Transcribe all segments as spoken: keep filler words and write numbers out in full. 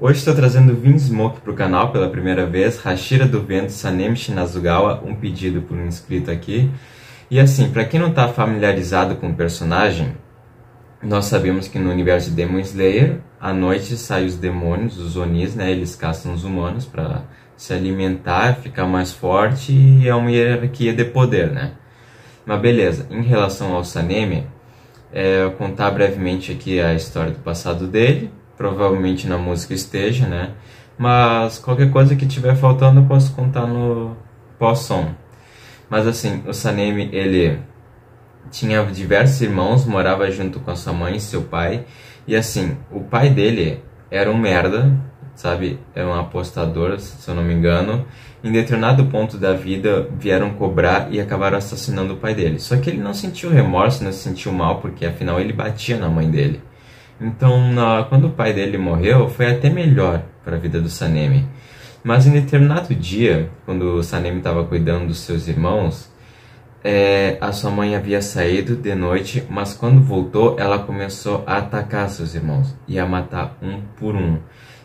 Hoje estou trazendo Vinsmoke para o canal pela primeira vez, Hashira do Vento Sanemi Shinazugawa, um pedido por um inscrito aqui. E assim, para quem não está familiarizado com o personagem, nós sabemos que no universo de Demon Slayer, à noite saem os demônios, os Onis, né? Eles caçam os humanos para se alimentar, ficar mais forte, e é uma hierarquia de poder, né? Mas beleza, em relação ao Sanemi, é, eu vou contar brevemente aqui a história do passado dele. Provavelmente na música esteja, né? Mas qualquer coisa que tiver faltando eu posso contar no pós-som. Mas assim, o Sanemi, ele tinha diversos irmãos, morava junto com a sua mãe e seu pai. E assim, o pai dele era um merda, sabe? Era um apostador, se eu não me engano. Em determinado ponto da vida, vieram cobrar e acabaram assassinando o pai dele. Só que ele não sentiu remorso, não se sentiu mal, porque afinal ele batia na mãe dele. Então, na, quando o pai dele morreu, foi até melhor para a vida do Sanemi. Mas em determinado dia, quando o Sanemi estava cuidando dos seus irmãos, é, a sua mãe havia saído de noite, mas quando voltou, ela começou a atacar seus irmãos e a matar um por um.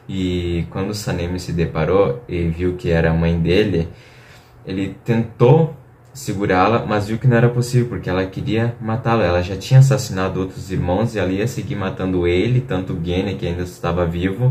E quando o Sanemi se deparou e viu que era a mãe dele, ele tentou segurá-la, mas viu que não era possível, porque ela queria matá-la. Ela já tinha assassinado outros irmãos e ela ia seguir matando ele, tanto o Genya, que ainda estava vivo.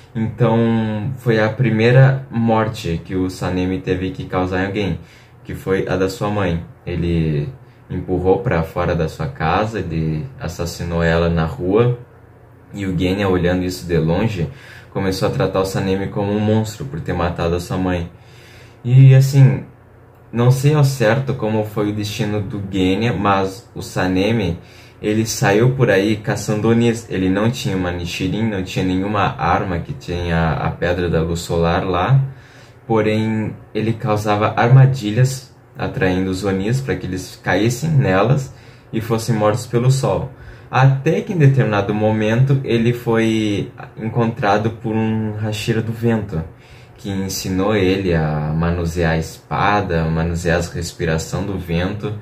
Então foi a primeira morte que o Sanemi teve que causar em alguém, que foi a da sua mãe. Ele empurrou para fora da sua casa, ele assassinou ela na rua, e o Genya, olhando isso de longe, começou a tratar o Sanemi como um monstro por ter matado a sua mãe. E assim, não sei ao certo como foi o destino do Genya, mas o Sanemi, ele saiu por aí caçando Onis. Ele não tinha uma Nichirin, não tinha nenhuma arma que tinha a Pedra da Luz Solar lá. Porém, ele causava armadilhas, atraindo os Onis para que eles caíssem nelas e fossem mortos pelo sol. Até que em determinado momento ele foi encontrado por um Hashira do Vento, que ensinou ele a manusear a espada, a manusear a respiração do vento.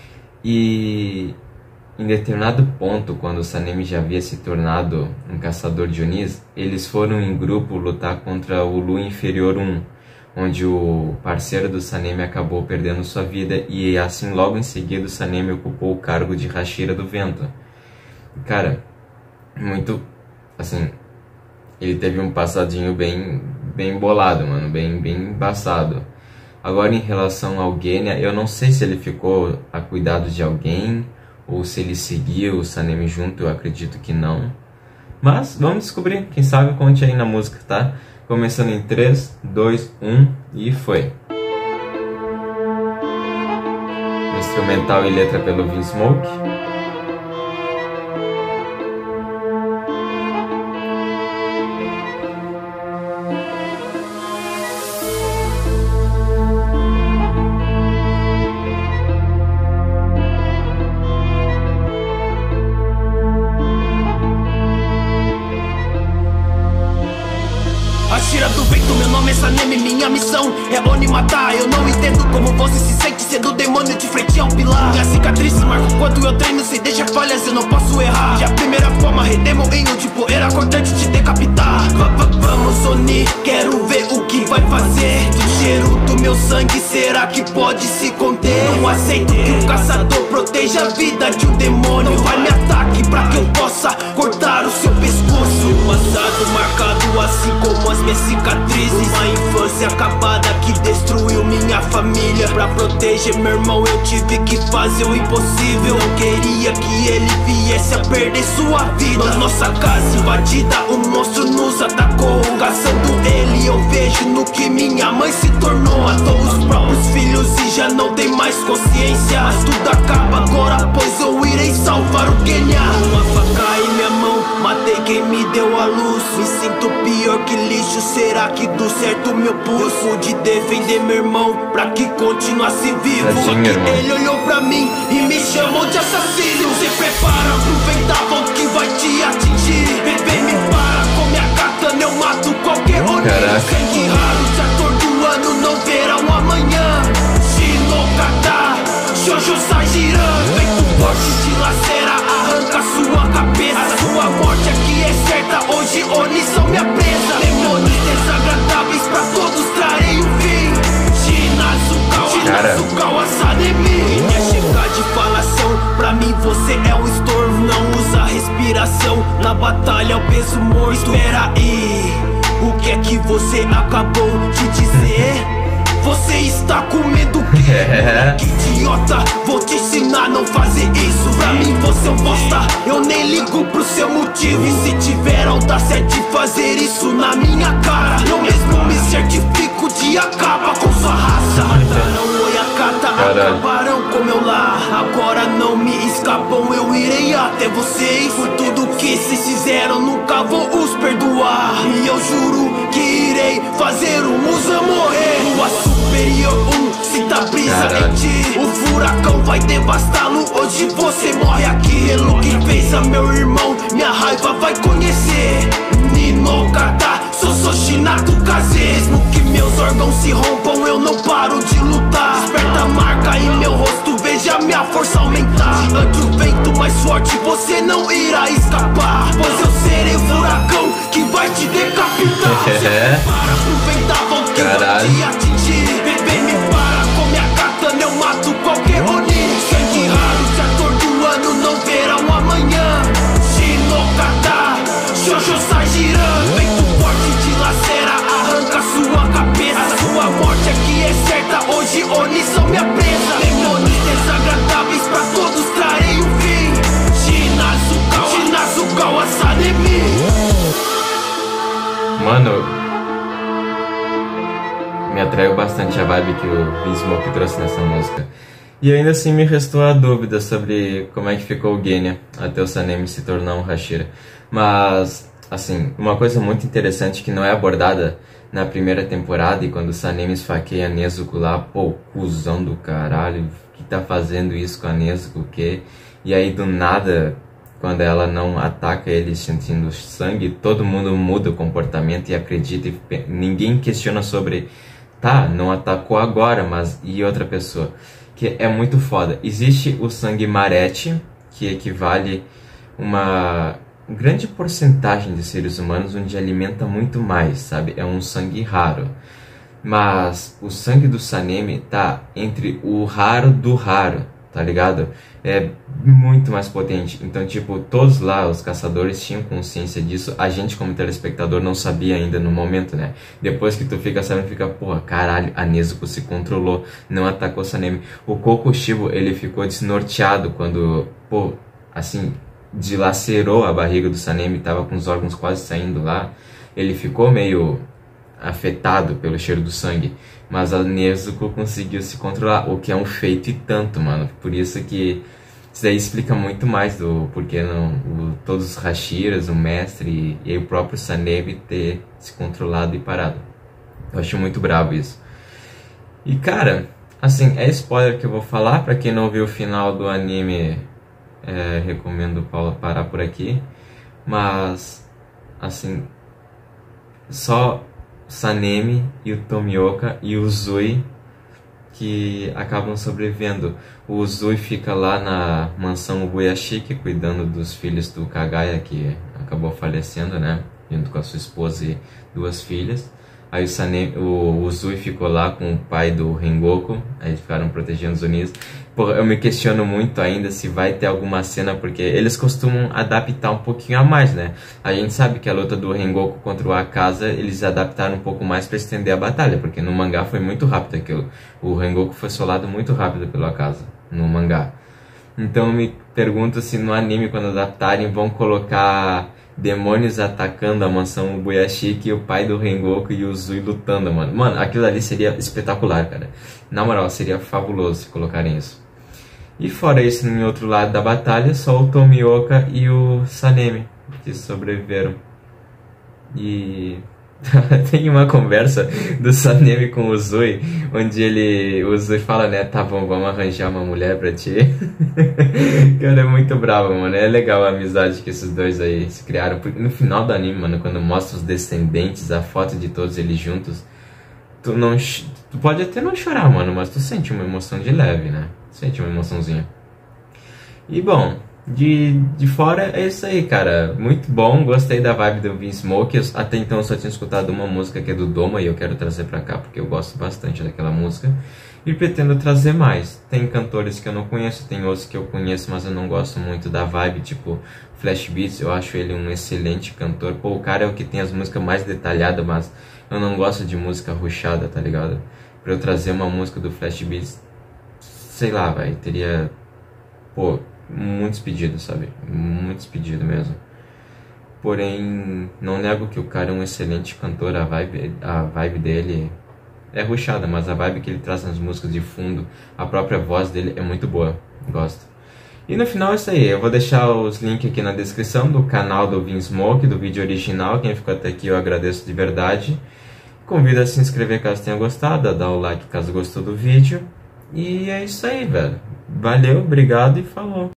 E em determinado ponto, quando o Sanemi já havia se tornado um caçador de Onis, eles foram em grupo lutar contra o Lu Inferior um, onde o parceiro do Sanemi acabou perdendo sua vida, e assim logo em seguida o Sanemi ocupou o cargo de Hashira do Vento. Cara, muito, assim, ele teve um passadinho bem, bem bolado, mano, bem, bem embaçado. Agora, em relação ao Genya, eu não sei se ele ficou a cuidado de alguém ou se ele seguia o Sanemi junto, eu acredito que não. Mas vamos descobrir, quem sabe conte aí na música, tá? Começando em três, dois, um e foi. Instrumental e letra pelo Vinsmoke. Hashira do Vento, meu nome é Sanemi, minha missão é Oni matar. Eu não entendo como você se sente sendo demônio de frente ao pilar. Minha cicatriz marca quando eu treino, se deixa falhas, eu não posso errar. De a primeira forma, redemoinho de poeira cortante te decapitar. V -v Vamos Oni, quero ver o que vai fazer. Do cheiro do meu sangue, será que pode se conter? Não aceito que o caçador proteja a vida de um demônio. Não vai me ataque pra que eu possa cortar o seu pescoço. O passado marcado assim como as minhas cicatrizes, uma infância acabada que destruiu minha família. Pra proteger meu irmão eu tive que fazer o impossível. Não queria que ele viesse a perder sua vida. Mas nossa casa invadida, um monstro nos atacou. Caçando ele eu vejo no que minha mãe se tornou. Matou os próprios filhos e já não tem mais consciência. Mas tudo acaba agora, pois eu irei salvar o Genya. Uma faca em minha mão, matei quem me deu a luz. Me sinto pior que lixo, será que do certo meu pulso? Eu pude defender meu irmão pra que continuasse vivo. Só que ele olhou pra mim e me chamou de assassino. Se prepara pro vendaval que vai te atingir. Bebê, me para com minha katana, eu mato qualquer Oni. Sangue raro te atordoando, não verá um amanhã. Shinokata, Shoujo Sajiran. Vento forte te lacera, arranca sua cabeça. A sua morte aqui é certa, hoje Oni são minha presa. batalha é o peso morto. Espera aí, o que é que você acabou de dizer? Você está com medo que É. Que idiota, vou te ensinar a não fazer isso. Pra mim você é um bosta, eu nem ligo pro seu motivo. E se tiver audácia de fazer isso na minha cara, eu mesmo me certifico de acabar com sua raça. Matarão Oyakata, acabarão com meu lar. Agora não me escapam, eu irei até vocês. Por tudo que vocês fizeram, nunca vou os perdoar. E eu juro que irei fazer o Musa morrer. Lua superior um, se tá brisa Caralho. em ti, o furacão vai devastá-lo. Hoje você morre aqui. Pelo que fez a meu irmão, minha raiva vai conhecer. Ninokata, sou Soshinato Kaze. Mesmo que meus órgãos se rompam, eu não paro de lutar. Desperta a marca em meu rosto, veja minha força aumentar. Diante o vento mais forte, você não irá escapar, pois eu serei o furacão que vai te decapitar. É. Para pro vendaval que vai Caralho. te atingir. Bebê, me para com minha katana, eu mato qualquer Oni. Sangue raro, te atordoando, não verá um amanhã. Shinokata, Shoujo Sajiran. Vento forte te lacera, arranca sua cabeça. A sua morte aqui é certa, hoje Oni são minha presa. Demônios desagradáveis, pra todos trarei o fim. Shinazukawa, Shinazukawa Sanemi. Mano, me atraiu bastante a vibe que o Smoke trouxe nessa música. E ainda assim me restou a dúvida sobre como é que ficou o Genya até o Sanemi se tornar um Hashira. Mas, assim, uma coisa muito interessante que não é abordada na primeira temporada, e quando o Sanemi esfaqueia a Nezuko lá, pô, cuzão do caralho, que tá fazendo isso com a Nezuko, o quê? E aí do nada, quando ela não ataca ele sentindo sangue, todo mundo muda o comportamento e acredita, e ninguém questiona sobre, tá, não atacou agora, mas e outra pessoa? Que é muito foda. Existe o sangue Marete, que equivale uma grande porcentagem de seres humanos onde alimenta muito mais, sabe? É um sangue raro. Mas o sangue do Sanemi tá entre o raro do raro, tá ligado? É muito mais potente. Então, tipo, todos lá, os caçadores, tinham consciência disso. A gente, como telespectador, não sabia ainda no momento, né? Depois que tu fica sabendo, fica, porra, caralho, a Nezuko se controlou, não atacou o Sanemi. O Kokushibo, ele ficou desnorteado quando, pô, assim, dilacerou a barriga do Sanemi, tava com os órgãos quase saindo lá. Ele ficou meio afetado pelo cheiro do sangue, mas a Nezuko conseguiu se controlar, o que é um feito e tanto, mano. Por isso que isso daí explica muito mais do porquê não, o, todos os Hashiras, o mestre e, e o próprio Sanemi ter se controlado e parado. Eu acho muito bravo isso. E cara, assim, é spoiler que eu vou falar. Pra quem não viu o final do anime, é, recomendo parar por aqui. Mas, assim, só Sanemi e o Tomioka e o Uzui que acabam sobrevivendo. O Uzui fica lá na mansão Ubuyashiki cuidando dos filhos do Kagaya, que acabou falecendo, né, junto com a sua esposa e duas filhas. Aí o, Sanemi, o Uzui ficou lá com o pai do Rengoku, aí eles ficaram protegendo os Onis. Pô, eu me questiono muito ainda se vai ter alguma cena, porque eles costumam adaptar um pouquinho a mais, né? A gente sabe que a luta do Rengoku contra o Akaza, eles adaptaram um pouco mais para estender a batalha, porque no mangá foi muito rápido aquilo. O Rengoku foi solado muito rápido pelo Akaza, no mangá. Então eu me pergunto se no anime, quando adaptarem, vão colocar demônios atacando a mansão Ubuyashiki e o pai do Rengoku e o Uzui lutando, mano. Mano, aquilo ali seria espetacular, cara. Na moral, seria fabuloso se colocarem isso. E fora isso, no outro lado da batalha, só o Tomioka e o Sanemi que sobreviveram. E tem uma conversa do Sanemi com o Uzui, onde ele, o Uzui fala, né, tá bom, vamos arranjar uma mulher pra ti. Cara, é muito bravo, mano. É legal a amizade que esses dois aí se criaram. Porque no final do anime, mano, quando mostra os descendentes, a foto de todos eles juntos, tu não, tu pode até não chorar, mano, mas tu sente uma emoção de leve, né? Sente uma emoçãozinha. E bom, De, de fora é isso aí, cara. Muito bom, gostei da vibe do Vinsmoke. Eu, até então eu só tinha escutado uma música que é do Doma e eu quero trazer pra cá porque eu gosto bastante daquela música. E pretendo trazer mais. Tem cantores que eu não conheço, tem outros que eu conheço, mas eu não gosto muito da vibe, tipo Flash Beats. Eu acho ele um excelente cantor. Pô, o cara é o que tem as músicas mais detalhadas, mas eu não gosto de música rushada, tá ligado? Pra eu trazer uma música do Flash Beats, sei lá, vai, teria, pô, muitos pedidos, sabe? Muitos pedidos mesmo. Porém, não nego que o cara é um excelente cantor, a vibe, a vibe dele é rushada, mas a vibe que ele traz nas músicas de fundo, a própria voz dele é muito boa, gosto. E no final é isso aí, eu vou deixar os links aqui na descrição do canal do Vinsmoke, do vídeo original. Quem ficou até aqui eu agradeço de verdade. Convido a se inscrever caso tenha gostado, a dar o like caso gostou do vídeo. E é isso aí, velho. Valeu, obrigado e falou.